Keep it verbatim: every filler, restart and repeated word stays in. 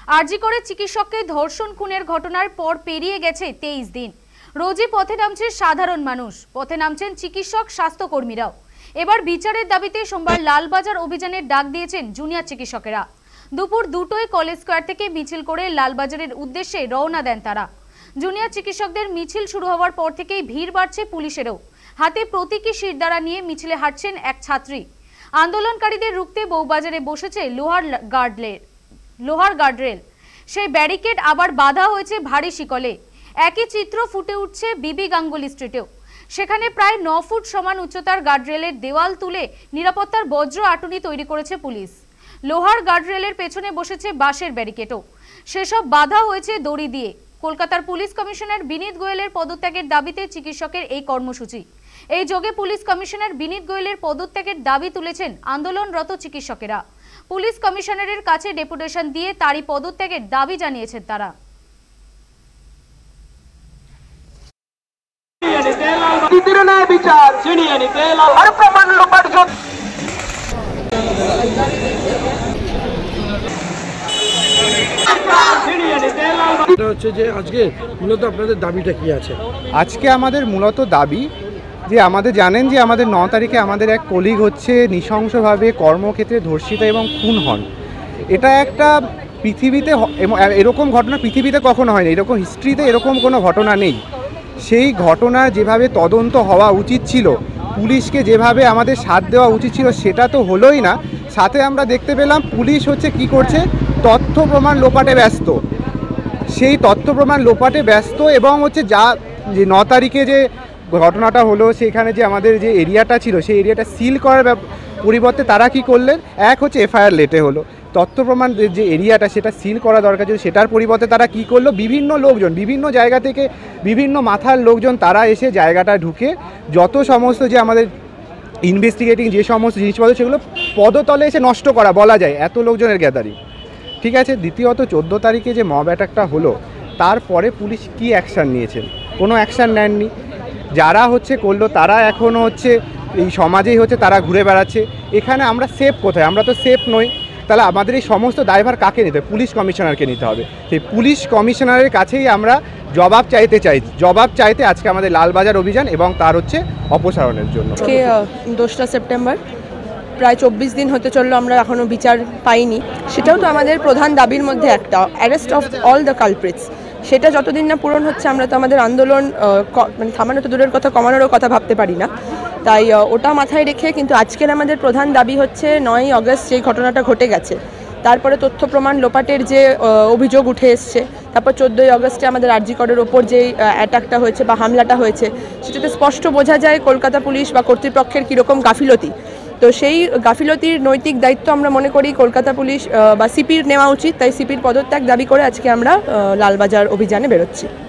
আরজি করে চিকিৎসককে ধর্ষণ খুনের ঘটনার পর পেরিয়ে গেছে তেইশ দিন। রোজই পথে নামছে সাধারণ মানুষ, পথে নামছেন চিকিৎসক স্বাস্থ্যকর্মীরাও। এবার বিচারের দাবিতে সোমবার লালবাজার অভিযানের ডাক দিয়েছেন জুনিয়র চিকিৎসকেরা। দুপুর দুটোয় কলেজ স্কোয়ার থেকে মিছিল করে লালবাজারের উদ্দেশ্যে রওনা দেন তারা। জুনিয়র চিকিৎসকদের মিছিল শুরু হওয়ার পর থেকেই ভিড় বাড়ছে পুলিশেরও। হাতে প্রতীকী শিরদাঁড়া নিয়ে মিছিলে হাঁটছেন এক ছাত্রী। আন্দোলনকারীদের রুখতে বউবাজারে বসেছে লোহার গার্ডরেল লোহার গার্ডরেল সেই ব্যারিকেড আবার বাঁধা হয়েছে ভারী শিকলে। একই চিত্র ফুটে উঠছে বিবি গাঙ্গুলি স্ট্রিটেও। সেখানে প্রায় ন ফুট সমান উচ্চতার গার্ডরেলের দেওয়াল তুলে নিরাপত্তার বজ্র আটুনি তৈরি করেছে পুলিশ। লোহার গার্ডরেলের পেছনে বসেছে বাঁশের ব্যারিকেডও, সেসব বাঁধা হয়েছে দড়ি দিয়ে। কলকাতার পুলিশ কমিশনার বিনীত গোয়েলের পদত্যাগের দাবিতে চিকিৎসকের এই কর্মসূচি। এই যোগে পুলিশ কমিশনার বিনীত গোয়েলের পদত্যাগের দাবি তুলেছেন আন্দোলনরত চিকিৎসকেরা। পুলিশ কমিশনারের কাছে ডেপুটেশন দিয়ে তারই পদত্যাগের দাবি জানিয়েছেন তারা। হচ্ছে যে আজকে মূলত আপনাদের দাবিটা কি আছে? আজকে আমাদের মূলত দাবি যে আমাদের জানেন যে আমাদের ন তারিখে আমাদের এক কলিগ হচ্ছে নৃশংসভাবে কর্মক্ষেত্রে ধর্ষিতা এবং খুন হন। এটা একটা পৃথিবীতে এরকম ঘটনা পৃথিবীতে কখনো হয়নি, এরকম হিস্ট্রিতে এরকম কোনো ঘটনা নেই। সেই ঘটনা যেভাবে তদন্ত হওয়া উচিত ছিল, পুলিশকে যেভাবে আমাদের সাথ দেওয়া উচিত ছিল সেটা তো হলোই না। সাথে আমরা দেখতে পেলাম পুলিশ হচ্ছে কি করছে, তথ্য প্রমাণ লোপাটে ব্যস্ত। সেই তথ্য প্রমাণ লোপাটে ব্যস্ত এবং হচ্ছে যা যে ন তারিখে যে ঘটনাটা হলো সেখানে যে আমাদের যে এরিয়াটা ছিল সেই এরিয়াটা সিল করার পরিবর্তে তারা কি করলেন, এক হচ্ছে এফআইআর লেটে হলো। তথ্য প্রমাণ যে এরিয়াটা সেটা সিল করা দরকার ছিল, সেটার পরিবর্তে তারা কি করলো, বিভিন্ন লোকজন বিভিন্ন জায়গা থেকে বিভিন্ন মাথার লোকজন তারা এসে জায়গাটা ঢুকে যত সমস্ত যে আমাদের ইনভেস্টিগেটিং যে সমস্ত জিনিসপত্র সেগুলো পদতলে এসে নষ্ট করা বলা যায়, এত লোকজনের গ্যাদারিং। ঠিক আছে, দ্বিতীয়ত চোদ্দো তারিখে যে মব অ্যাটাকটা হলো তারপরে পুলিশ কি অ্যাকশান নিয়েছেন? কোনো অ্যাকশান নেননি। যারা হচ্ছে করলো তারা এখনও হচ্ছে এই সমাজেই হচ্ছে তারা ঘুরে বেড়াচ্ছে। এখানে আমরা সেফ কোথায়? আমরা তো সেফ নই। তাহলে আমাদের এই সমস্ত দায়ভার কাকে নিতে হবে? পুলিশ কমিশনারকে নিতে হবে। সেই পুলিশ কমিশনারের কাছেই আমরা জবাব চাইতে চাই। জবাব চাইতে আজকে আমাদের লালবাজার অভিযান এবং তার হচ্ছে অপসারণের জন্য। আজকে দোসরা সেপ্টেম্বর, প্রায় চব্বিশ দিন হতে চললো আমরা এখনও বিচার পাইনি। সেটাও তো আমাদের প্রধান দাবির মধ্যে একটা, arrest of all the culprits. সেটা যতদিন না পূরণ হচ্ছে আমরা তো আমাদের আন্দোলন মানে থামানো তো দূরের কথা, কমানোরও কথা ভাবতে পারি না। তাই ওটা মাথায় রেখে কিন্তু আজকের আমাদের প্রধান দাবি হচ্ছে নয়ই আগস্ট যেই ঘটনাটা ঘটে গেছে, তারপরে তথ্য প্রমাণ লোপাটের যে অভিযোগ উঠে এসছে, তারপর চোদ্দোই আগস্টে আমাদের আরজি করের ওপর যেই অ্যাটাকটা হয়েছে বা হামলাটা হয়েছে, সেটাতে স্পষ্ট বোঝা যায় কলকাতা পুলিশ বা কর্তৃপক্ষের কীরকম গাফিলতি। তো সেই গাফিলতির নৈতিক দায়িত্ব আমরা মনে করি কলকাতা পুলিশ বা সিপির নেওয়া উচিত। তাই সিপির পদত্যাগ দাবি করে আজকে আমরা লালবাজার অভিযানে বেরোচ্ছি।